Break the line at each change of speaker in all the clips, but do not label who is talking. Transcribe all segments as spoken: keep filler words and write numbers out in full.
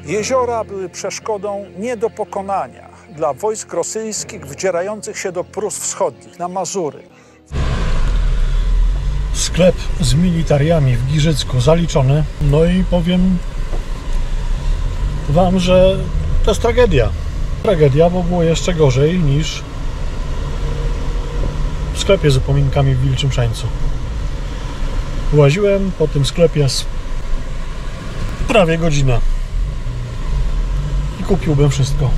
Jeziora były przeszkodą nie do pokonania dla wojsk rosyjskich wdzierających się do Prus Wschodnich, na Mazury.
Sklep z militariami w Giżycku zaliczony. No i powiem wam, że to jest tragedia. Tragedia, bo było jeszcze gorzej niż w sklepie z upominkami w Wilczym Szańcu. Łaziłem po tym sklepie z prawie godzinę i kupiłbym wszystko.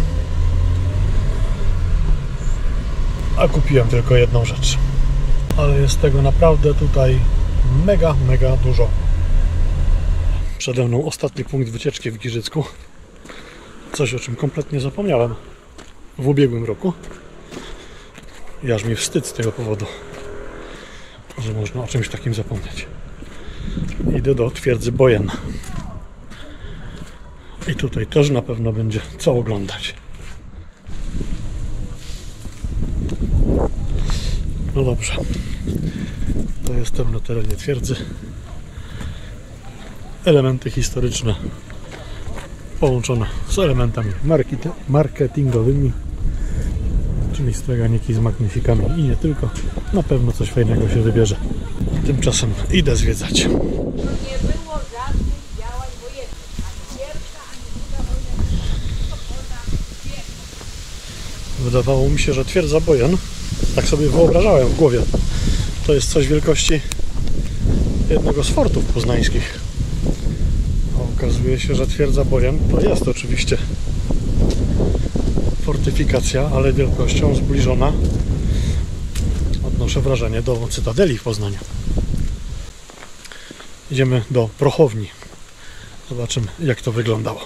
A kupiłem tylko jedną rzecz. Ale jest tego naprawdę tutaj mega, mega dużo. Przede mną ostatni punkt wycieczki w Giżycku. Coś, o czym kompletnie zapomniałem w ubiegłym roku. I aż mi wstyd z tego powodu, że można o czymś takim zapomnieć. Idę do twierdzy Bojen. I tutaj też na pewno będzie co oglądać. No dobrze. To jestem na terenie twierdzy. Elementy historyczne połączone z elementami marketingowymi, czyli straganiki z magnefikami i nie tylko. Na pewno coś fajnego się wybierze. Tymczasem idę zwiedzać.
Nie było żadnych działań wojennych. Ani pierwsza, ani druga wojna.
Wydawało mi się, że twierdza Bojen, tak sobie wyobrażałem w głowie, to jest coś wielkości jednego z fortów poznańskich. A okazuje się, że twierdza Bojen to jest oczywiście fortyfikacja, ale wielkością zbliżona, odnoszę wrażenie, do Cytadeli w Poznaniu. Idziemy do prochowni. Zobaczymy, jak to wyglądało.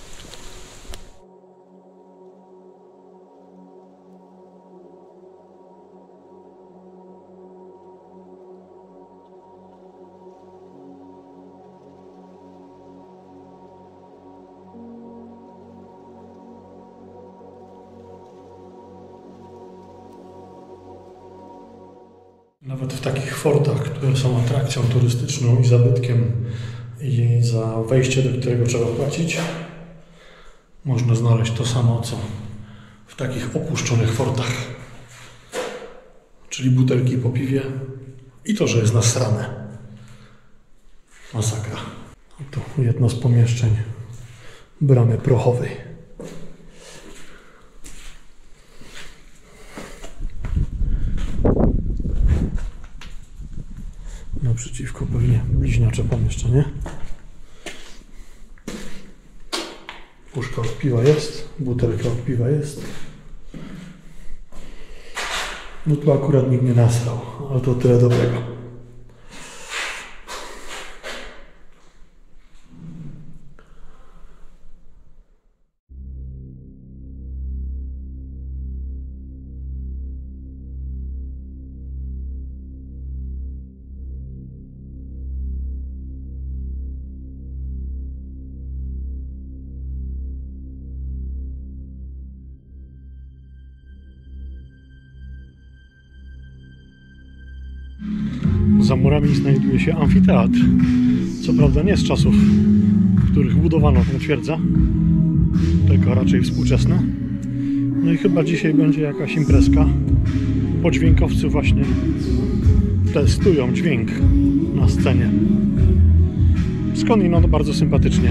Nawet w takich fortach, które są atrakcją turystyczną i zabytkiem i za wejście do którego trzeba płacić, można znaleźć to samo, co w takich opuszczonych fortach. Czyli butelki po piwie i to, że jest nasrane. Masakra. To jedno z pomieszczeń bramy prochowej. Naprzeciwko pewnie bliźniacze pomieszczenie. Puszka od piwa jest, butelka od piwa jest. No tu akurat nikt nie nasrał, ale to tyle dobrego. Za murami znajduje się amfiteatr. Co prawda nie z czasów, w których budowano tę twierdzę, tylko raczej współczesne. No i chyba dzisiaj będzie jakaś imprezka. Podźwiękowcy właśnie testują dźwięk na scenie. Skądinąd bardzo sympatycznie.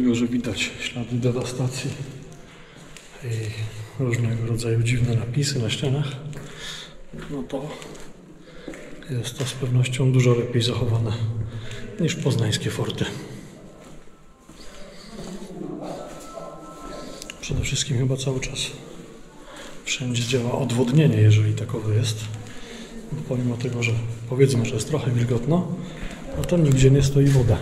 tego, że widać ślady dewastacji i różnego rodzaju dziwne napisy na ścianach, no to jest to z pewnością dużo lepiej zachowane niż poznańskie forty. Przede wszystkim chyba cały czas wszędzie działa odwodnienie, jeżeli takowe jest. Pomimo tego, że powiedzmy, że jest trochę wilgotno, no to nigdzie nie stoi woda.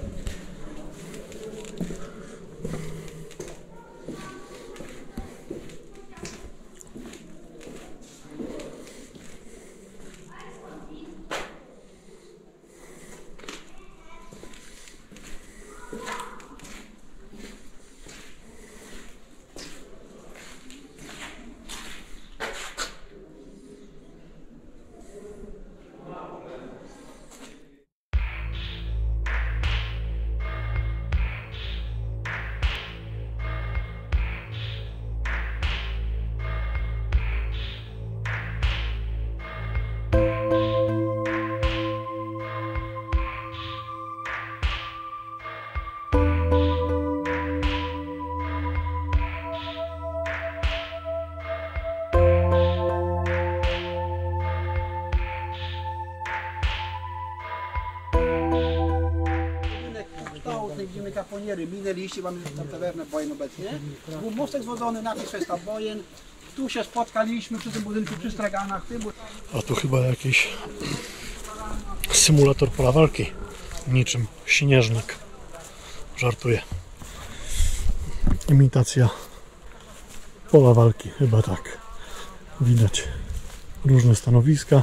Widzimy kaponiery, minęliście, mamy tam tawernę Bojen obecnie. Był mostek zwodzony, napis Festa Bojen. Tu się spotkaliśmy przy tym budynku, przy straganach. Tym...
A tu chyba jakiś symulator pola walki, niczym śnieżnik. Żartuję. Imitacja pola walki, chyba tak. Widać różne stanowiska.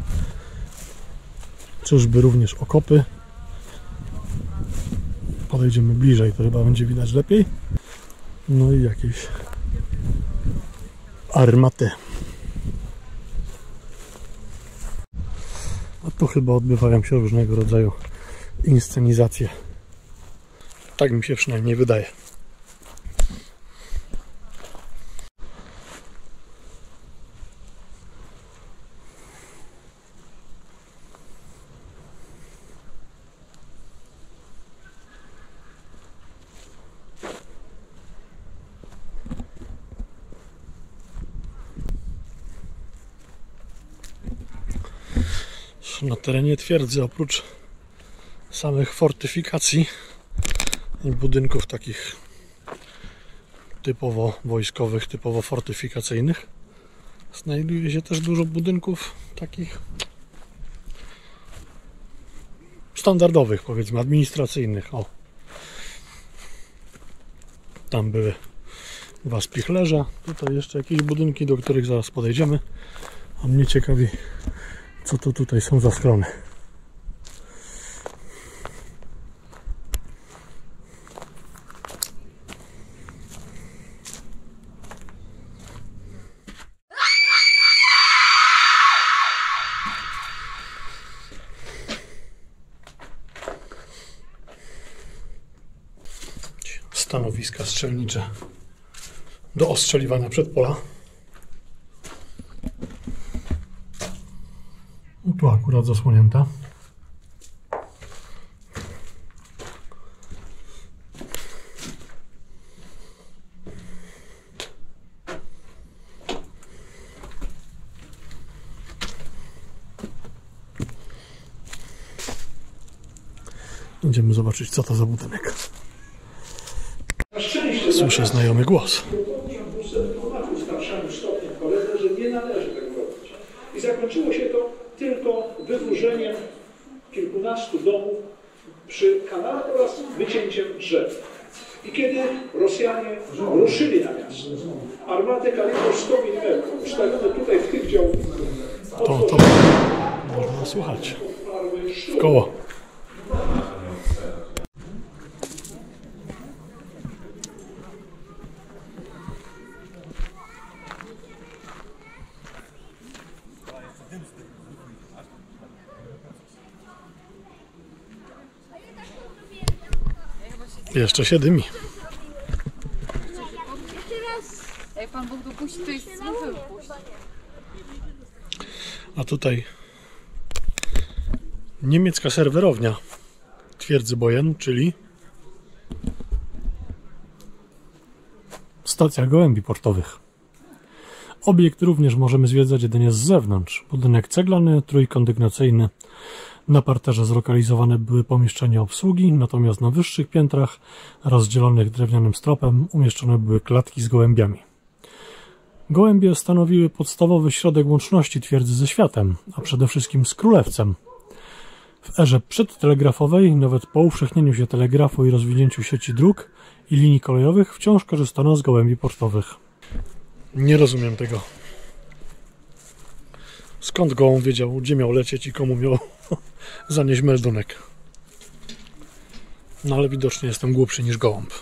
Czyżby również okopy. Podejdziemy bliżej, to chyba będzie widać lepiej. No i jakieś armaty. A tu chyba odbywają się różnego rodzaju inscenizacje. Tak mi się przynajmniej wydaje. Na terenie twierdzy, oprócz samych fortyfikacji i budynków takich typowo wojskowych, typowo fortyfikacyjnych, znajduje się też dużo budynków takich standardowych, powiedzmy administracyjnych. O, tam były dwa spichlerze, tutaj jeszcze jakieś budynki, do których zaraz podejdziemy, a mnie ciekawi, co to tutaj są za schrony. Stanowiska strzelnicze do ostrzeliwania przedpola. Tu akurat zasłonięta. Idziemy zobaczyć, co to za budynek. Słyszę znajomy głos.
Że nie należy tego robić. I zakończyło się to tylko wywróżeniem kilkunastu domów przy kanale oraz wycięciem drzew. I kiedy Rosjanie ruszyli na miasto, armaty kalibru sto milimetrów ustawione tutaj w tych działkach,
To, to można słuchać w koło. Jeszcze się dymi.
Jak Pan Bóg dopuści, to jest znów wypuść.
A tutaj niemiecka serwerownia twierdzy Bojen, czyli stacja gołębi portowych. Obiekt również możemy zwiedzać jedynie z zewnątrz. Budynek ceglany, trójkondygnacyjny. Na parterze zlokalizowane były pomieszczenia obsługi, natomiast na wyższych piętrach, rozdzielonych drewnianym stropem, umieszczone były klatki z gołębiami. Gołębie stanowiły podstawowy środek łączności twierdzy ze światem, a przede wszystkim z królewcem. W erze przedtelegrafowej, nawet po upowszechnieniu się telegrafu i rozwinięciu sieci dróg i linii kolejowych, wciąż korzystano z gołębi portowych. Nie rozumiem tego. Skąd gołąb wiedział, gdzie miał lecieć i komu miał zanieść meldunek? No ale widocznie jestem głupszy niż gołąb.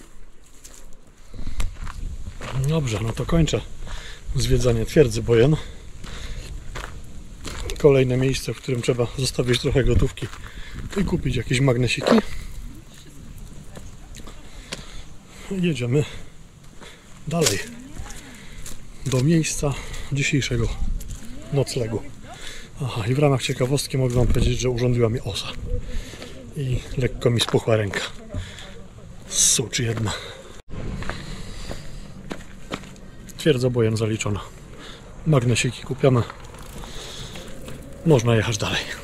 Dobrze, no to kończę zwiedzanie twierdzy Bojen. Kolejne miejsce, w którym trzeba zostawić trochę gotówki i kupić jakieś magnesiki. Jedziemy dalej do miejsca dzisiejszego noclegu. Aha, i w ramach ciekawostki mogę wam powiedzieć, że urządziła mi osa i lekko mi spuchła ręka. Sucz jedna. Twierdza Bojen zaliczona. Magnesiki kupione. Można jechać dalej.